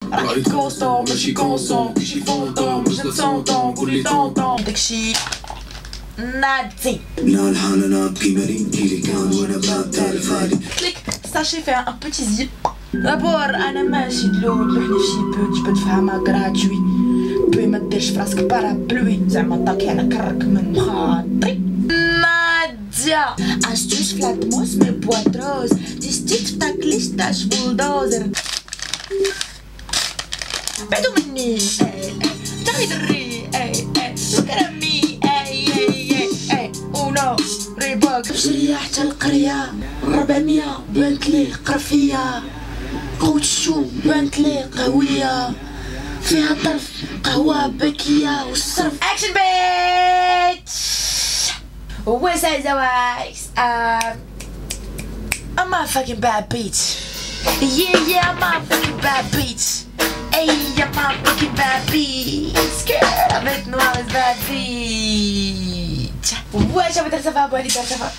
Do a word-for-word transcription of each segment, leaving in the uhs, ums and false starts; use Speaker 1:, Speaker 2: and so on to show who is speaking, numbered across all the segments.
Speaker 1: رايد كونسون ماشي كونسون كيشي فونطون باش نتصونطون قولي طونطون
Speaker 2: داكشي نادي.
Speaker 1: لا الحال انا ابكي مريم كيلي كان وانا باب تعرف هادي
Speaker 2: قلتلك ساشي فيها ان بوتي زيب دابور انا ماشي دلو تلوحني فشي بو تجبد فهمها غراتوي بوي ما ديرش فراسك بارابلوي زعما طاكي على كرك من مخاطي. نادية اشتوش في لاتموس مي بواتروز تيستيت في تاكليش تاش بولدوزر بعدو مني تاخي دري اي اي وكرمي اي اي اي اونو ريبوك بشرية حتى القرية ربعمية بنتلي قرفية قوت الشوم بنتلي قهوية فيها طرف قهوة بكية والصرف اكشن بيتش وسع زوايس I'm a fucking bad bitch. Yeah, yeah, I'm a fucking bad bitch. Hey, I'm a fucking bad bitch. Girl, I'm a noire bad bitch. Ouais, j'avais dit ça va, bon, ça va.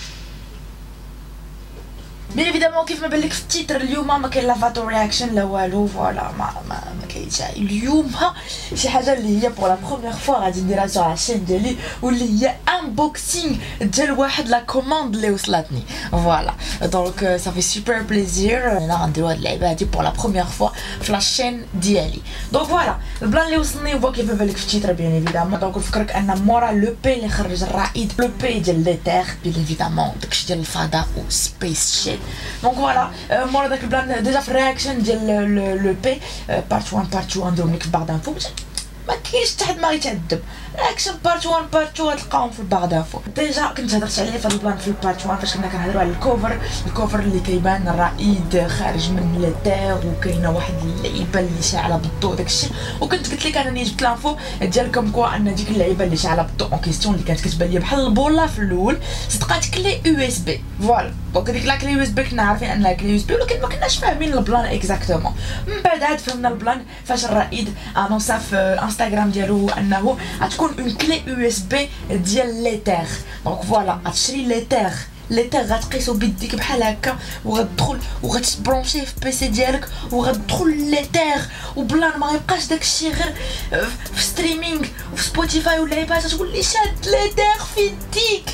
Speaker 2: بيان ايفيدامون كيف ما بالك في التيتر اليوم ما كاين لا فاتو رياكشن لا والو فوالا ما ما, ما كاينش اليوم شي حاجه اللي هي بور لا بروميير فوا غادي نديرها سو على الشين ديالي واللي هي انبوكسينغ ديال واحد لا كوموند اللي وصلتني فوالا دونك صافي سوبر بليزير انا غنديرو هاد اللعبه هادي بور لا بروميير فوا في لاشين ديالي دونك فوالا البلان اللي وصلني هو كيف ما بالك في التيتر بيان ايفيدامون دونك نفكرك ان مورا لو بي اللي خرج الرائد لو بي ديال لي تيغ بيان ايفيدامون داكشي ديال الفضاء و سبيس شيت دونك فوالا مورا داك البلان ديجا في الرياكشن ديال لو بي بارت واحد بارت اثنين نديرو لك في بعض انفو ما كاينش حتى حد ما غيتعذب رياكشن بارت واحد بارت اثنين غتلقاهم في البعض انفو ديجا كنت هضرت عليه في هاد البلان في البارت واحد فاش كنا كنهضروا على الكوفر الكوفر اللي كيبان الرائد خارج من لي تيغ وكاينه واحد اللعيبه اللي شاعله بالضوء داكشي وكنت قلت لك انني جبت لانفو ديالكم كوا ان ديك اللعيبه اللي شاعله بالضوء اون كيستيون اللي كانت كتبان لي بحال البوله في الاول صدقات كلي يو اس بي فوالا دونك ديك لا كلي يو اس بي كنا عارفين انها كلي يو اس بي ولكن ما كناش فاهمين البلان اكزاكتومون من بعد عاد فهمنا البلان فاش الرائد انونسا في انستغرام ديالو انه غتكون اون كلي يو اس بي ديال لي تيغ دونك فوالا غتشري لي تيغ لي تيغ غتقيسو بيديك بحال هكا وغتدخل وغتبرونشيه في بيسي ديالك وغتدخل لي تيغ وبلان ما يبقاش داكشي غير في ستريمينغ وفي سبوتيفاي واللعيبات تولي شاد لي تيغ في يديك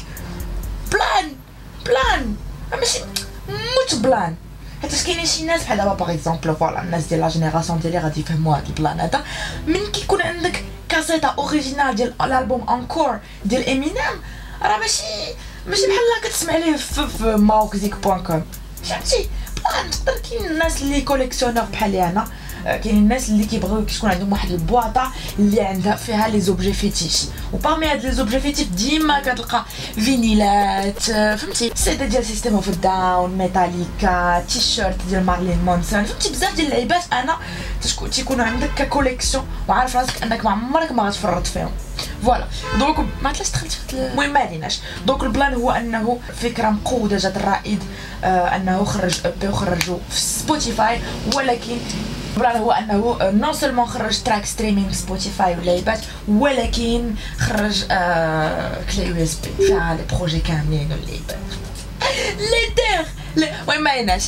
Speaker 2: بلان بلان ماشي موت بلان حيت كاينين شي ناس بحال دابا باغ اكزومبل فوالا الناس ديال لا جينيراسيون ديالي غادي يفهموا هاد البلان هذا من كيكون عندك كاسيطه اوريجينال ديال الالبوم انكور ديال امينيم راه ماشي ماشي بحال كتسمع ليه في, في ماوكزيك بوان كوم فهمتي بلان تقدر كاين الناس اللي كوليكسيونور بحالي انا كاين الناس اللي كيبغيو كتكون عندهم واحد البواطه اللي عندها فيها لي زوبجي فيتيش وبارمي هاد لي زوبجي فيتيش ديما كتلقى فينيلات فهمتي سيده ديال سيستم اوف داون ميتاليكا تيشيرت ديال مارلين مونسون فهمتي بزاف ديال اللعيبات انا تيكونوا عندك ككوليكسيون وعارف راسك انك ما عمرك ما غتفرط فيهم فوالا دونك ما عرفتش دخلت في المهم ما عليناش دونك البلان هو انه فكره مقوده جات الرائد آه انه خرج بي وخرجوا في سبوتيفاي ولكن البلان هو انه نون سولمون خرج تراك ستريمينغ سبوتيفاي واللعيبات ولكن خرج آه كلي يو اس بي فيها لي بروجي كاملين واللعيبات لي تيغ المهم ما عيناش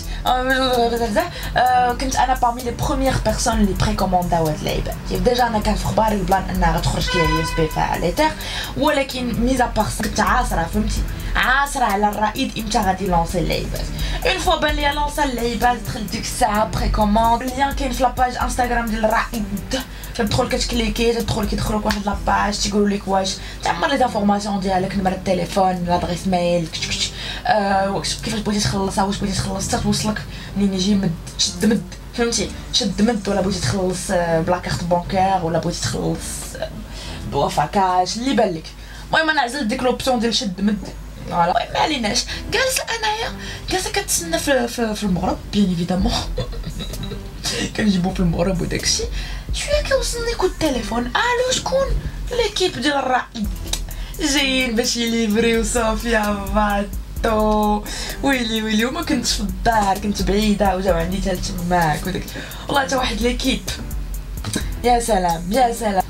Speaker 2: كنت انا بارمي لي بروميير بيرسون اللي بريكومونداو هاد اللعيبه ديجا انا كان في اخباري البلان انها غتخرج كي يو اس بي فيها لي تيغ ولكن ميزا بار كنت عاصره فهمتي عاصره على الرائد امتى غادي لونسي اللعيبات اون فوا بان لي لونسا اللعيبات دخلت ديك الساعه بريكوموند اللين كاين في لاباج انستغرام ديال الرائد تدخل كتكليكي تدخل كيدخلوك واحد لاباج تيقولوا لك واش تعمر لي انفورماسيون ديالك نمره التليفون لادريس ميل كتكتش أه كيفاش بغيتي تخلصها واش بغيتي تخلص حتى توصلك منين يجي مد شد مد فهمتي شد مد ولا بغيتي تخلص بلا كارت بانكير ولا بغيتي تخلص بوافا كاش اللي بان لك المهم انا عزلت ديك لوبسيون ديال شد مد فوالا ما عليناش جالسه انايا جالسه كتسنى في, في, في المغرب بيان ايفيدامون كنجيبو في المغرب وداكشي شويه كيوصلني كود التليفون الو شكون ليكيب ديال الرائد جايين باش يليفريو صوفيا فاتو ويلي ويلي وما كنتش في الدار كنت بعيده وجاو عندي حتى تماك وداك والله حتى واحد ليكيب يا سلام يا سلام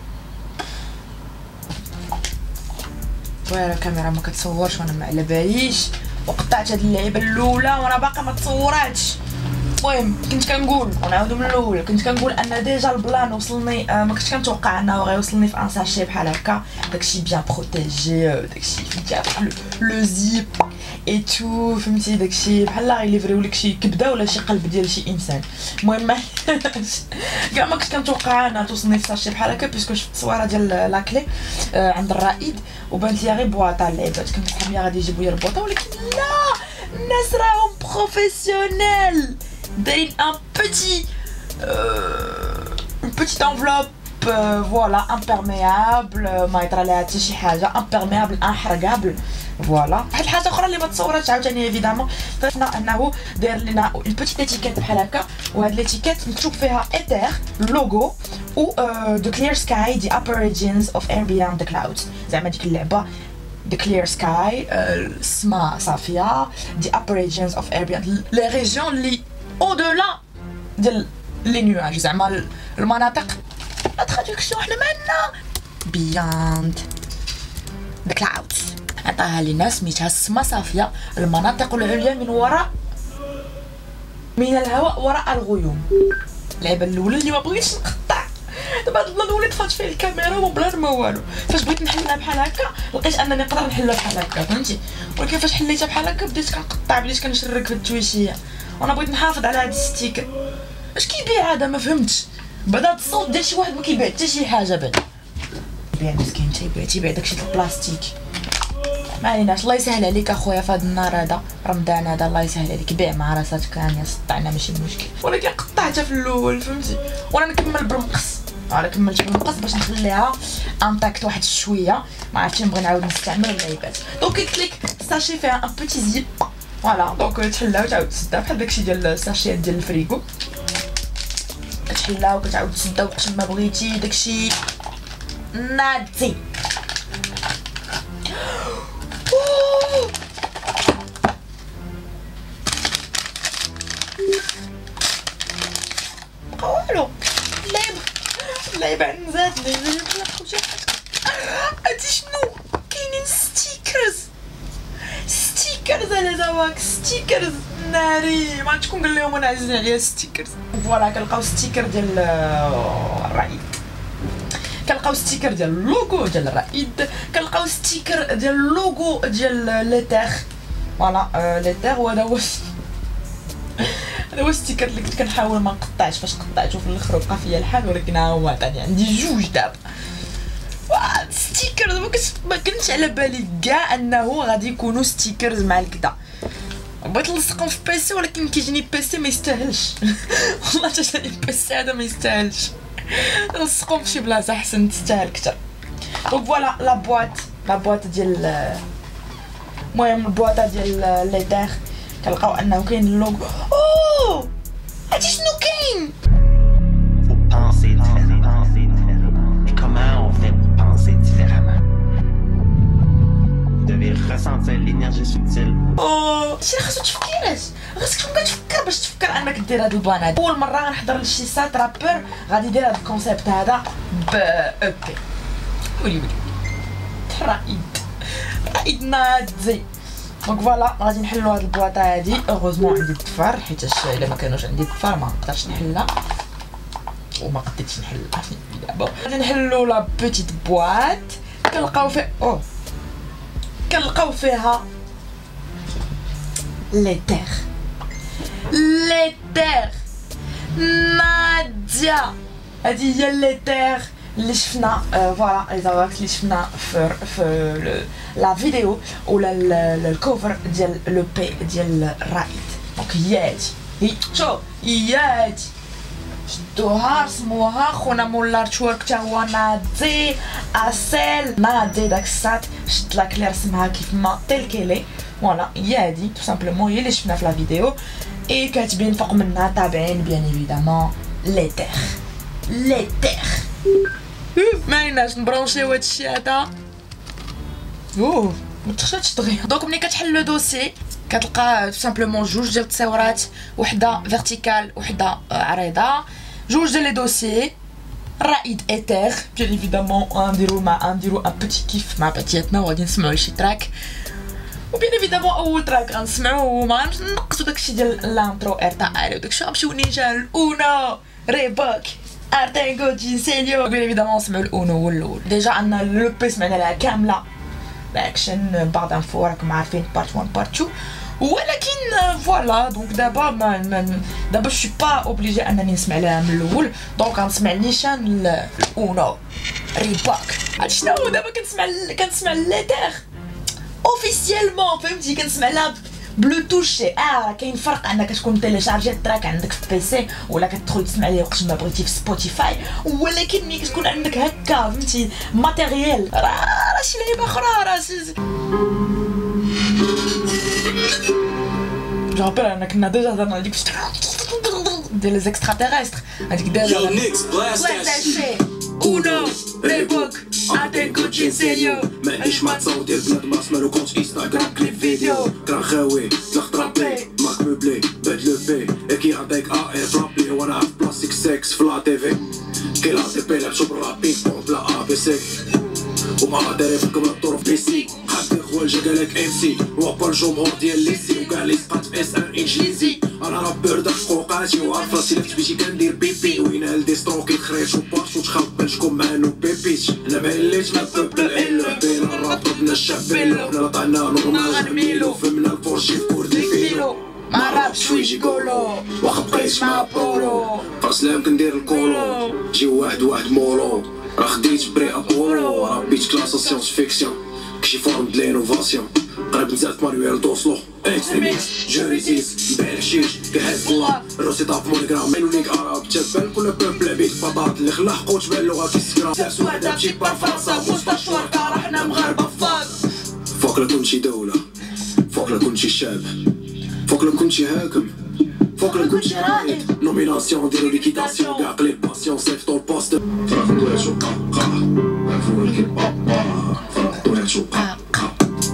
Speaker 2: ويا الكاميرا ما كتصورش وانا ما على باليش وقطعت هاد اللعيبه الاولى وانا باقا ما تصوراتش المهم كنت كنقول ونعاودو من الاول كنت كنقول ان ديجا البلان وصلني آه ما كنتش كنتوقع انه غيوصلني في ان ساشي بحال هكا داكشي بيان بروتيجي داكشي فهمتي لو زيب اي تو فهمتي داكشي بحال غيليفريو لك شي كبده ولا شي قلب ديال شي انسان. المهم كاع ما كنت كنتوقع انها توصلني في ساشي بحال هكا بيسكو شفت التصويره ديال لاكلي آه عند الرائد وبانت لي غير بواطه اللعيبات كنت صحابي غادي يجيبوا لي البواطه ولكن لا الناس راهم بروفيسيونيل دايرين ان بوتي une petite enveloppe euh, voilà imperméable ما يطرى لها حتى شي حاجه imperméable انحرقابل فوالا. واحد الحاجه اخرى اللي ما تصوراتش عاوتاني ايفيدامون فهمنا انه داير لنا اون بوتيت اتيكيت بحال هكا وهاد ليتيكيت مكتوب فيها ايثير لوغو و دو كلير سكاي دي upper regions of air beyond the clouds زعما ديك اللعبه The clear sky, السماء صافية دي upper regions of air beyond les régions اللي au-delà ديال لي نيواج زعما المناطق لا تراديكسيون حنا مالنا beyond the clouds عطاها لينا سميتها السما صافية المناطق العليا من وراء من الهواء وراء الغيوم. اللعبة الأولى اللي ما بغيتش نقطع دابا هاد البلان وليت طفات فيه الكاميرا وما بلان ما والو فاش بغيت نحلها بحال هكا لقيت انني نقدر نحلها بحال هكا فهمتي ولكن فاش حليتها بحال هكا بديت كنقطع بديت كنشرك في التويشيه وانا بغيت نحافظ على هاد الستيكر. اش كيبيع هذا ما فهمتش بعدا هاد الصوت ديال شي واحد ما كيبيع حتى شي حاجه بعدا بيع مسكين تيبيع تيبيع داكشي د البلاستيك ما عليناش. الله يسهل عليك اخويا في هاد النهار هذا رمضان هذا الله يسهل عليك بيع مع راساتك راني سطعنا ماشي مشكل ولكن قطعتها في الاول فهمتي وانا نكمل بالمقص على كملت بالمقص باش نخليها انتاكت واحد شويه ما عرفتش نبغي نعاود نستعمل اللعيبات. دونك قلت لك الساشي فيها ان بوتي زيب فوالا دونك تحلها وتعاود تسدها بحال داكشي ديال الساشيات ديال الفريغو كتحلها وكتعاود تسدها وقت ما بغيتي داكشي نادي. والو اللعيبه اللعيبه عنداتني هادي شنو كاينين ستيكرز ستيكرز على دواك ستيكرز ناري ما تكون قال لهم انا عزيزين عليا ستيكرز فوالا كنلقاو ستيكر ديال الرائد كنلقاو ستيكر ديال اللوغو ديال الرائد كنلقاو ستيكر ديال اللوغو ديال ليتير فوالا ليتير وهذا هو هذا هو ستيكر اللي كنت كنحاول ما نقطعش فاش قطعته في الاخر وبقى فيا الحال ولكن ها هو عطاني عندي جوج دابا ستيكرز ما كنتش على بالي كاع انه غادي يكونوا ستيكرز مع الكدا بغيت نلصقهم في بيسي ولكن كيجيني بيسي ما يستاهلش والله حتى جاني بيسي هذا ما يستاهلش نلصقهم في شي بلاصه احسن تستاهل كثر. دونك فوالا لا بواط لا بواط ديال المهم البواطه ديال ليتير كنلقاو انه كاين اللوغو اوه هادي شنو كاين اوه شي خاصو تفكيرات خاصك تكون كتفكر باش تفكر انك دير هاد البلان هذا. اول مره غنحضر لشي سات رابور غادي يدير هاد الكونسيبت هذا ب او بي ولي ولي الرائد الرائد ناضي. دونك فوالا غادي نحلو هاد البواطه هادي اوغوزمون عندي الدفار حيتاش الا ما كانوش عندي الدفار ما نقدرش نحلها وما قديتش نحلها دابا. غادي نحلو لا بوتيت بواط كنلقاو فيها اوه كنلقاو فيها ليتير ليتير ناديا هادي هي ليتير اللي شفنا فوالا لي زاواكس اللي شفنا في في لا فيديو ولا الكوفر ديال لو بي ديال الرائد. دونك هي هادي هي شوف هي هادي شدوها رسموها خونا مولا تشورك تا هو ناضي اسيل ناضي داك السات شد لاك اللي رسمها كيف ما تيل كيلي فوالا هي هادي تو سامبلومون هي اللي شفنا في لا فيديو اي كاتبين فوق منها تابعين بيان ايفيدامون ليتير ليتير ما عيناش نبرونشيو هادشي هذا اوه متخشاتش دغيا. دونك ملي كتحل لو دوسي كتلقى سامبلومون جوج ديال التصاورات وحده فيرتيكال وحده عريضه جوج ديال لي دوسي الرائد ايثير بيان ايفيدامون نديرو مع نديرو ان بوتي كيف مع باتياتنا وغادي نسمعوا شي تراك وبيان ايفيدامون اول تراك غنسمعو ما غنمش نقصو داكشي ديال الانترو ارتا وداكشي غنمشيو نيشان اونو ريبوك ارتينغو جينسيليو بيان ايفيدامون نسمعو الاونو هو الاول ديجا عندنا لو بي سمعنا لها كامله رياكشن بعض انفو راكم عارفين بارت واحد بارت اثنين ولكن فوالا دونك دابا ما دابا شو با اوبليجي انني نسمع لها من الاول دونك غنسمع نيشان الاونو ريبوك عرفتي شنو دابا كنسمع كنسمع ليتير اوفيسيالمون فهمتي كنسمع لها بلوتوث اه كاين فرق انك تكون تيليشارجي التراك عندك في بيسي ولا كتدخل تسمع ليه وقت ما بغيتي في سبوتيفاي ولكن ملي كتكون عندك هكا فهمتي ماتيريال راه راه شي لعيبه اخرى راه جو رابيل انا كنا ديجا هضرنا على ديك ديال لي زيكسترا تيرستر هذيك دابا اونو ريبوك عطيكو جينسيليو
Speaker 1: ما عنديش ما تصوت ديال بلاد ما سمالو كونت انستغرام كليب فيديو كرا خاوي طلق طرابي ماك موبلي باد لو بي كي عطيك ا اي فرابي وانا في بلاستيك سكس في لا تي في كي لا تي بي لعبتو بالرابي بلا ا بي سي وما داري فيكم الطرف بي سي حد خوال جا قالك ام سي وابا الجمهور ديال ليسي وكاع لي سقات في اس ان انجليزي انا رابور داك قوقاتي وعارف راسي لفت بيتي كندير بيبي وين هالدي ستروكي خريج وبارش وتخلط بنشكم معانو بيبيت انا ما عليتش ما بوبل الا بين الراب ضربنا الشابيلو حنا طعنا نورمال غنميلو فهمنا الفورشي في كوردي فيلو
Speaker 2: ما رابش ويجي قولو
Speaker 1: واخا بقيت مع بولو فاسلام كندير الكولو جي واحد واحد مولو راه خديت بري ابولو راه بيت كلاس سيونس فيكسيون كشي فورم د لينوفاسيون قريب نزلت مانويل دوسلو اكستريميست جوريتيس نبيع الحشيش كيحس الله الروسي طاف مونيغرام ميلونيك عرب تبان كل بوبل عبيد بطاط اللي خلاه حقوت بان اللغه كيسكرا ساس وحده بشي بار فرنسا مستشفى راه حنا مغاربه فاك فوق لا كنتي دوله فوق لا كنتي شاب فوق لا كنتي هاكم فوق لا كنتي رائد نوميناسيون ديرو ليكيتاسيون كاع قليل باسيون صيفطو البوست فرح ندوي شو قا قا عرفوا الكيب با فرح ندوي شو قا قا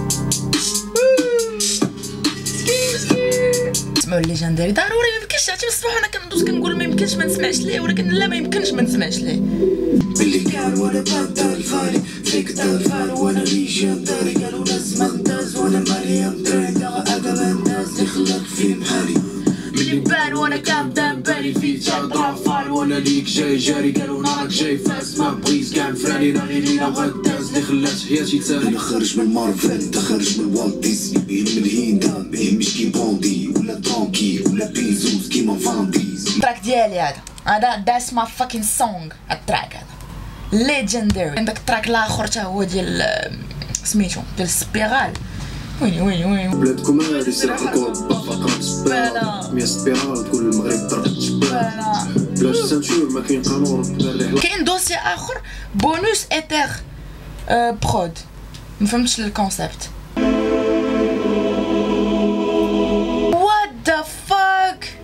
Speaker 2: سمعوا الليجندري ضروري ما يمكنش عرفتي الصباح وانا كندوز كنقول ما يمكنش ما نسمعش ليه ولكن لا ما يمكنش ما نسمعش ليه
Speaker 1: اللي كان وانا بدا الفالي فيك الفال وانا ليجندري قالوا لازم نداز وانا مريم دري اقل الناس اللي خلاك في محالي
Speaker 2: ملي بان وانا كابدان بالي في تشاطر
Speaker 1: فال وانا ليك جاي جاري قالوا نارك جاي فاس ما بغيت كاع نفراني لا غير لينا غداز اللي خلات حياتي تسالي
Speaker 3: انا خارج من مارفل انت خارج من والت ديزني بين من الهيندا ما يهمش كي بوندي ولا ترونكي ولا بيزوز كيما فان ديز
Speaker 2: التراك ديالي هذا هذا ذاتس ما فاكين سونغ التراك هذا ليجندري عندك التراك الاخر حتى هو ديال سميتو ديال السبيرال ويني ويني ويني
Speaker 1: بلادكم هادي سلاح الكورب فقط سبالة مية سبيرال تقول المغرب ضربت جبالة بلاش سانتور ما كاين قانون
Speaker 2: كاين دوسي اخر بونوس ايتر برود مفهمتش الكونسيبت وات ذا فاك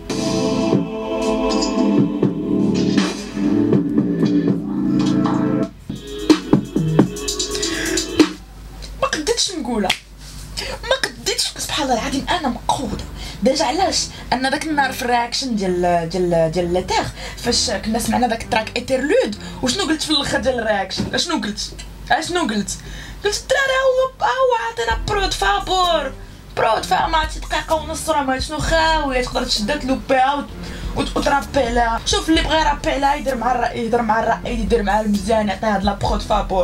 Speaker 2: ما قدرتش نقولها ما قديتش سبحان الله العظيم انا مقوده ديجا علاش ان داك النهار في الرياكشن ديال ديال ديال ليتير فاش كنا سمعنا داك التراك ايترلود وشنو قلت في الاخر ديال الرياكشن شنو قلت اشنو قلت قلت الدراري هو هو عطينا برود فابور برود فيها ما عرفتي دقيقه ونص راه ما شنو خاويه تقدر تشدها تلوبيها وترابي عليها شوف اللي بغى يرابي عليها يدير مع الرأي يهضر مع الرأي يدير مع المزيان يعطيها هاد لا برود فابور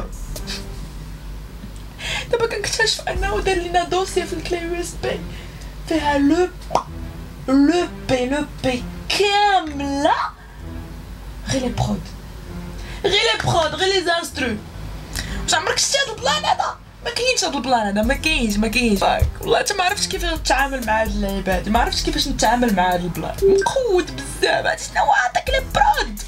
Speaker 2: دابا كنكتشف انه دار لينا دوسي في الكلي يو اس بي فيها لو لو بي لو بي كامله غير لي برود غير لي برود غير لي زانسترو واش عمرك شتي هاد البلان هذا ما كاينش هاد البلان هذا ما كاينش ما كاينش والله حتى ما عرفتش كيفاش نتعامل مع هاد اللعيبه هادي ما عرفتش كيفاش نتعامل مع هاد البلان مقود بزاف هادي شنو عطاك لي برود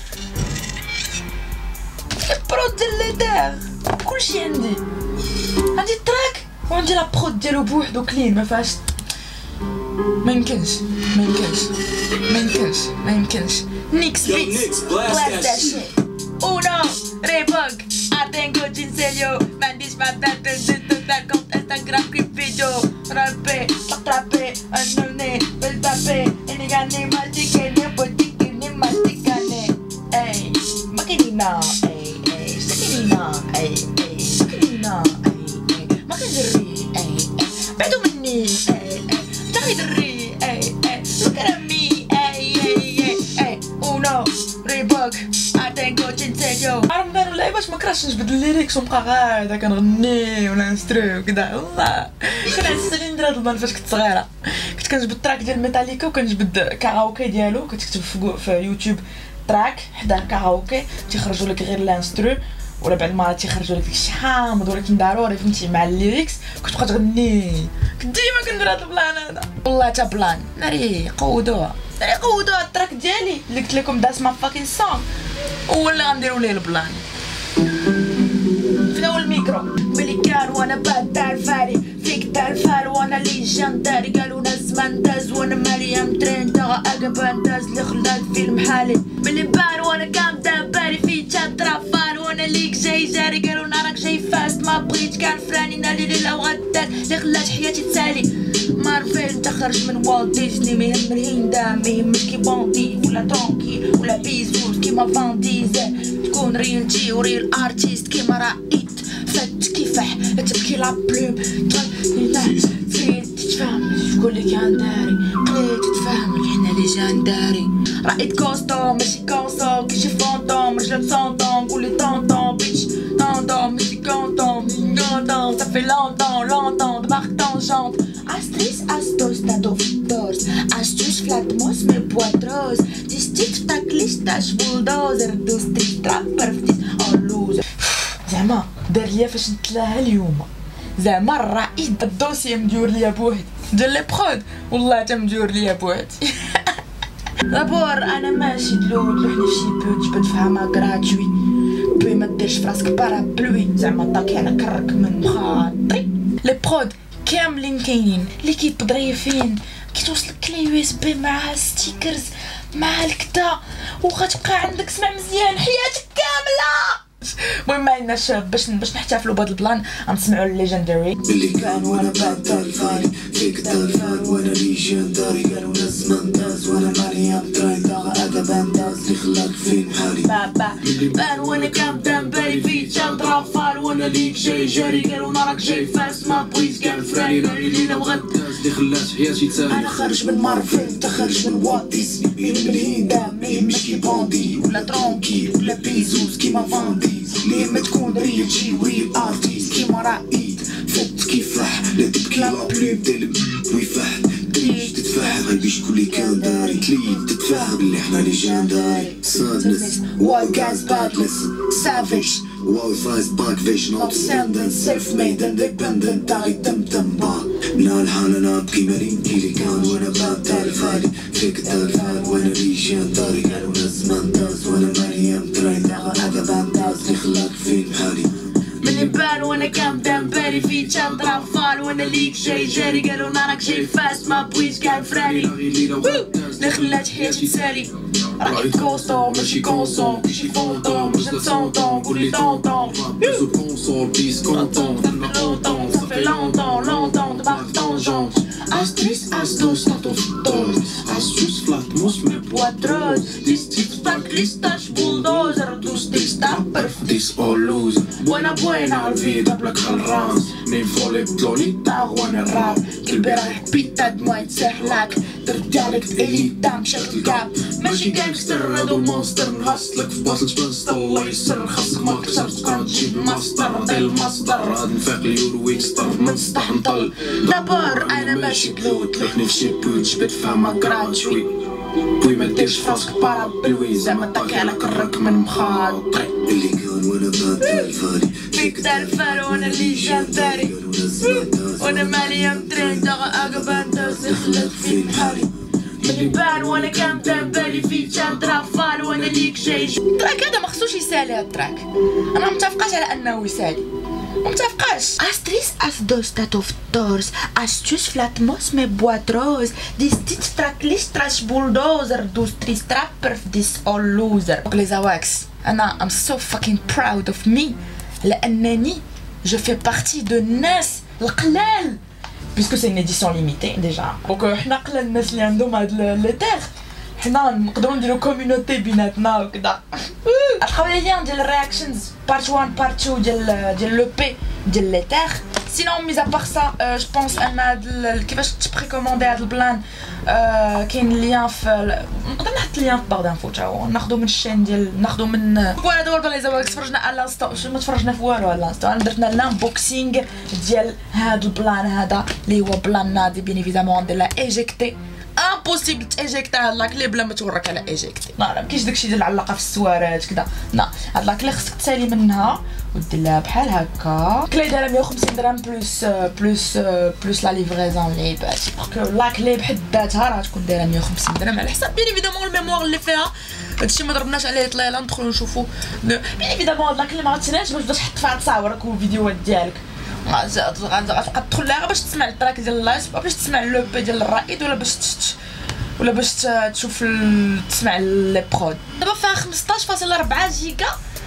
Speaker 2: لي برود ديال ليتير كلشي عندي عندي التراك وعندي لا برود ديالو بوحدو كلين ما فيهاش ما يمكنش ما يمكنش ما يمكنش ما يمكنش نيكس بيتس بلاست ذات شيت اونو ريبوك ارتينغو جينسيليو ما عنديش ما بلاد زدت كونت انستغرام كليب فيديو رابي رابي انوني بالبابي اني غاني مالتيكيني بوتيكيني مالتيكاني اي ماكينينا اي اي سكينينا اي اي سكينينا اي اي ما كنجري اي اي بعدو مني مي اي اي دري اي اي كرمي اي اي اي اونو ريبوك اتنكو تنسيو رمضان ولا باش ما كرهتش نجبد الليريكس ونبقى غادا كنغني ولا نسترو وكذا والله كان عزيز عليا ندير هاد البان فاش كنت صغيره كنت كنجبد التراك ديال ميتاليكا وكنجبد كاراوكي ديالو كتكتب في يوتيوب تراك حدا كاراوكي تيخرجوا لك غير الانسترو ولا بعد ما تيخرجوا لك داكشي حامض ولكن ضروري فهمتي مع الليريكس كتبقى تغني كنت ديما كندير هاد البلان هذا والله تا بلان ناري قودوها ناري قودوها التراك ديالي اللي قلت لكم داس ما فاكين سونغ ولا غنديرو ليه البلان فين هو الميكرو ملي كان وانا بادار فاري فيك دار فار وانا لي جنداري قالوا ناس زمان داز وانا مريم ترين تا اقبان داز اللي خلات فيلم حالي ملي بان وانا كام داباري في تشاترا فار وانا ليك جاي جاري قالوا نارك جاي فاست ما بغيت كان فراني نالي ليله وغدات اللي خلات حياتي تسالي مارفل انت خرج من والت ديزني ما يهم الهندا ما يهمش كي بوندي ولا ترونكي ولا بيزوز كيما فان ديزل تكون ريل جي وريل ارتيست كيما رائد فت كيفاح تبكي لا بلوم تريد تتفهم شكون اللي كان داري قليل تتفهم اللي حنا ليجانداري رائد كوستوم ماشي كونسوم كيجي فونتوم رجلك سونتوم قولي طونطون بيتش طونطون ماشي كونتون كونتون صافي لونطون لونطون دماغ طونجونت Astrice, astos, tadof, dors Astuce, flatmos, me poitros Distit, ftaklish, tash, bulldozer دوستي ترابر فتيس أو لوزر زعما دار ليا فاش نتلاها اليوم زعما الرائد الدوسي مديور ليا بوحدي ديال لي برود والله تا مديور ليا بوحدي دابور انا ماشي دلو تلوحني فشي بو تجبد فهمها غراتوي بوي ما ديرش فراسك بارابلوي زعما طاكي انا كرك من خاطري لي برود كاملين كاينين ليكيب ظريفين كيتوصلك كلي يو اس بي معها ستيكرز مع الكدا وغتبقى عندك سمع مزيان حياتك كامله المهم ما عندناش باش باش نحتفلوا بهذا البلان غنسمعوا الليجندري
Speaker 3: اللي كان وانا بادار فاري فيك دار فار وانا ليجندري قالوا ناس زمان داز وانا مريم تراي داغا اقبان داز اللي خلاك فين حالي
Speaker 2: بابا بان وانا كام دامباري في تشاندرا فار وانا ليك جاي جاري قالوا نارك جاي فاس ما بغيت كان فراني ناري ليله وغد
Speaker 1: اللي خلات حياتي تسالي
Speaker 3: انا خارج من مارفل انت خارج من والت ديزني من الهندا ما يهمش كي بوندي ولا ترونكي ولا بيزوز كيما فان ديزل لما تكون ريل جي وريل ارتيست كيما رائد فت كيفاح لا تبكي لا بلوم ديال ويفاح تريش تتفاهم غيبي شكون اللي كان داري تليد تتفاهم اللي حنا ليجنداري سادنس واي جاز بادلس سافيج واي فايز باك فيشن اوبسندنت سيلف ميد اندبندنت تاعي تم تم با من الحال انا ابكي مالين كيلي كان وانا باب داري فالي فيك دار فال وانا ليجنداري قالوا ناس زمان داز وانا مريم تراي داغا اقبان داز اللي خلاك فين بحالي
Speaker 2: ملي بان وانا كام دامباري في تشاندرا فال وانا ليك جاي جاري قالوا نارك جاي فاست ما بغيت كان فراني اللي خلات حياتي تسالي رايد كوستوم ماشي كونسوم كيجي فونتوم جات سونطون قولي طونطون
Speaker 1: بيزو كونسول بيس كونتون
Speaker 2: صافي لونطون صافي لونطون لونطون دماغ طونجونت
Speaker 1: Astrice, astos, tadof, dors Astuce, flatmos, me
Speaker 2: poitros Distit, ftaklish, tash, bulldozer دوستي ستابر
Speaker 1: This all lose
Speaker 2: وانا بوينا
Speaker 1: الفيدا بلاك خالرانس نيم فولي بلونيتا
Speaker 2: وانا الراب كلبي رايح بيتا دموع تسحلك درجالك اليتا مشات الكاب ماشي كانكستر هادو مونستر نغسلك في باطل تبنست الله يسر خاصك ما كسرت كان تجيب ماستر ديال المصدر هاد نفاق اليورو ويكستر من سطح نطل دابور انا ماشي
Speaker 1: بلو تلوحني فشي بو تجبد فهمها غراتوي بوي ما ديرش فراسك بارابلوي زعما طاكي على كرك من مخاطري
Speaker 3: اللي كان وانا بادار فاري
Speaker 2: فيك دار فار وانا ليجنداري وانا مريم ترين داغا اقبان داز اللي خلاك فين بحالي ملي بان وانا كام دامبالي في تشاندرا فال وانا ليك جاي التراك هذا مخصوش يسالي هاد التراك انا متفقاش على انه يسالي متفقاش Astrice, astos, tadof, dors Astuce, flatmos, me poitros Distit, ftaklish, trash, bulldozer دوستي سترابر في this all loser les awax انا I'm so fucking proud of me لانني je fais partie de الناس القلال puisque c'est une édition limitée déjà donc حنا قلال الناس اللي عندهم هاد لي تيغ حنا نقدروا نديرو كوميونيتي بيناتنا وكذا الخوالي ديال الرياكشنز بارت واحد بارت اثنين ديال ديال لو بي ديال لي تيغ سينون ميزا بار سا جو بونس ان هاد كيفاش تبريكوموندي هاد البلان كاين ليان في نقدر نحط ليان في بار دانفو تا هو ناخذو من الشين ديال ناخذو من فوالا هذا هو البلان اللي زعما تفرجنا على لانستو شنو ما تفرجنا في والو على لانستو انا درنا لانبوكسينغ ديال هاد البلان هذا اللي هو بلان نادي بيان ايفيدامون ديال لا ايجيكتي امبوسيبل تايجيكتا هاد لاكلي بلا ما تورك على ايجيكتي لا لا مكاينش داكشي ديال العلاقه في السوارات كذا لا هاد لاكلي خصك تسالي منها ودير لها بحال هكا كلي دايره مية وخمسين درهم بلوس بلوس بلوس لا ليفريزون اللي باتي باسكو لاكلي بحد ذاتها راه تكون دايره مية وخمسين درهم على حساب بيان ايفيدامون الميموار اللي فيها هادشي ما ضربناش عليه طليله ندخلو نشوفو بيان ايفيدامون هاد لاكلي ما غاتشريهاش باش تحط فيها تصاورك والفيديوهات ديالك غتبقى تدخل لها باش تسمع التراك ديال اللايف باش تسمع لو بي ديال الرائد ولا باش ولا باش تشوف تسمع لي برود دابا فيها خمسطاش فاصلة أربعة جيجا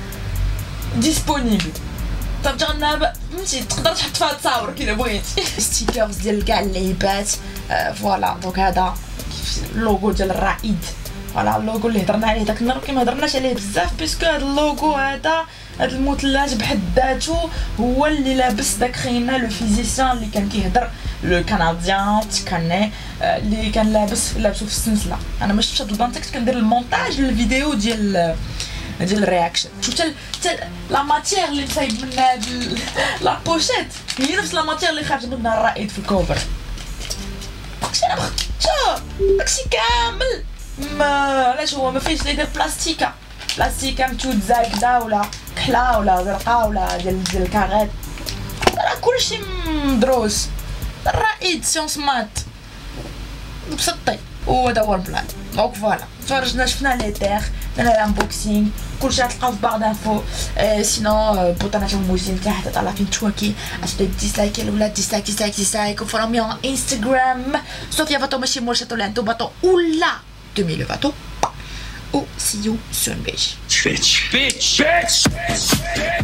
Speaker 2: ديسپونيبل صافي غنابا فهمتي تقدر تحط فيها تصاور كي بغيتي ستيكرز ديال كاع اللعيبات فوالا دونك هذا اللوغو ديال الرائد فوالا اللوغو اللي هضرنا عليه داك النهار كي ما هضرناش عليه بزاف باسكو هذا اللوغو هذا هذا المثلث بحد ذاته هو اللي لابس داك خينا لو فيزيسيان اللي كان كيهضر لو كنديان تكني اللي كان لابس لابسو في السلسله انا ما شفتش هاد البلان كنت كندير المونتاج للفيديو ديال ديال الرياكشن شفت لا ماتيير اللي مصايب منها هاد لا بوشيت هي نفس لا ماتيير اللي خرج منها الرائد في الكوفر داكشي انا شوف داكشي كامل ما علاش هو ما فيهش يدير بلاستيكه بلاستيكه متوزه هكذا ولا كحله ولا زرقاء ولا ديال ديال الكاغيط راه كلشي مدروس الرائد سيونس مات مسطي وهذا هو البلان دونك فوالا تفرجنا شفنا لي تيغ درنا الانبوكسينغ كلشي غتلقاو في بار دانفو سينون بوطانات الموزين تحت طالع فين تواكي عشتي ديسلايك ولا ديسلايك ديسلايك ديسلايك وفولو مي اون انستغرام صوفيا فاتو ماشي مرشطو لانتو باتو ولا دومي فاتو او سي يو سون بيش
Speaker 1: bitch bitch bitch